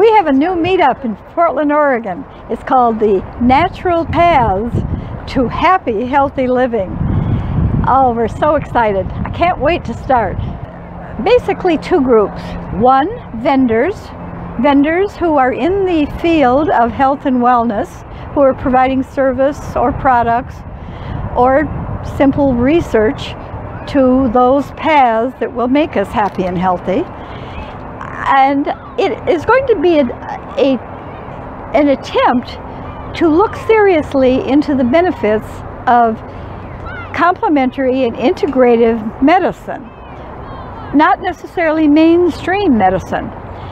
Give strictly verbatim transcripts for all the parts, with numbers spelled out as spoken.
We have a new meetup in Portland, Oregon. It's called the Natural Paths to Happy, Healthy Living. Oh, we're so excited. I can't wait to start. Basically two groups. One, vendors. Vendors who are in the field of health and wellness, who are providing service or products or simple research to those paths that will make us happy and healthy. And it is going to be a, a, an attempt to look seriously into the benefits of complementary and integrative medicine, not necessarily mainstream medicine.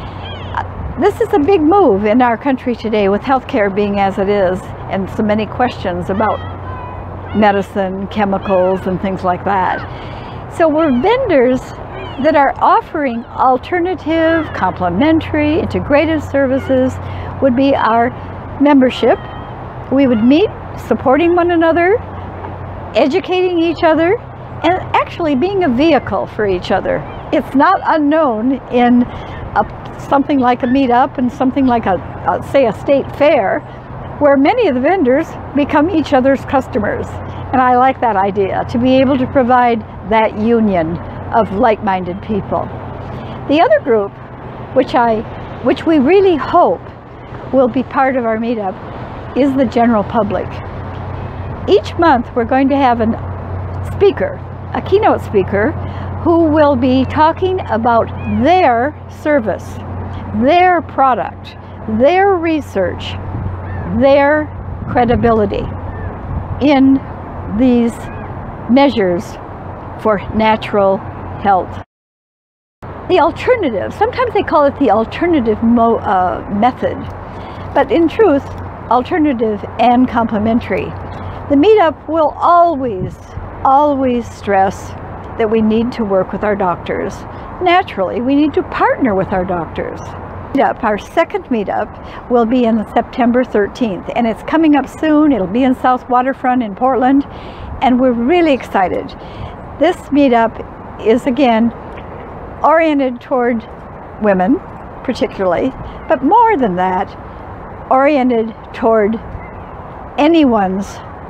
This is a big move in our country today, with healthcare being as it is, and so many questions about medicine, chemicals, and things like that. So we're vendors that are offering alternative, complementary, integrative services would be our membership. We would meet supporting one another, educating each other, and actually being a vehicle for each other. It's not unknown in a, something like a meetup and something like a, a, say, a state fair, where many of the vendors become each other's customers. And I like that idea, to be able to provide that union of like-minded people. The other group, which I, which we really hope will be part of our meetup, is the general public. Each month we're going to have a speaker, a keynote speaker, who will be talking about their service, their product, their research, their credibility in these measures for natural health. The alternative, sometimes they call it the alternative mo uh, method, but in truth, alternative and complementary. The meetup will always, always stress that we need to work with our doctors. Naturally, we need to partner with our doctors. Our second meetup will be on September thirteenth, and it's coming up soon. It'll be in South Waterfront in Portland, and we're really excited. This meetup is, again, oriented toward women, particularly, but more than that, oriented toward anyone's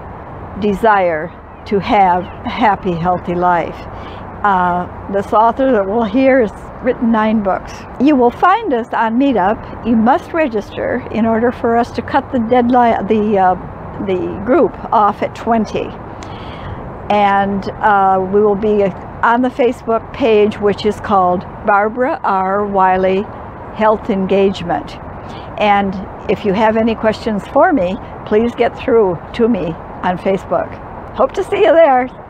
desire to have a happy, healthy life. Uh, this author that we'll hear has written nine books. You will find us on Meetup. You must register in order for us to cut the deadline, the uh, the group off at twenty. And uh, we will be on the Facebook page, which is called Barbara R. Wiley Health Engagement. And if you have any questions for me, please get through to me on Facebook. Hope to see you there.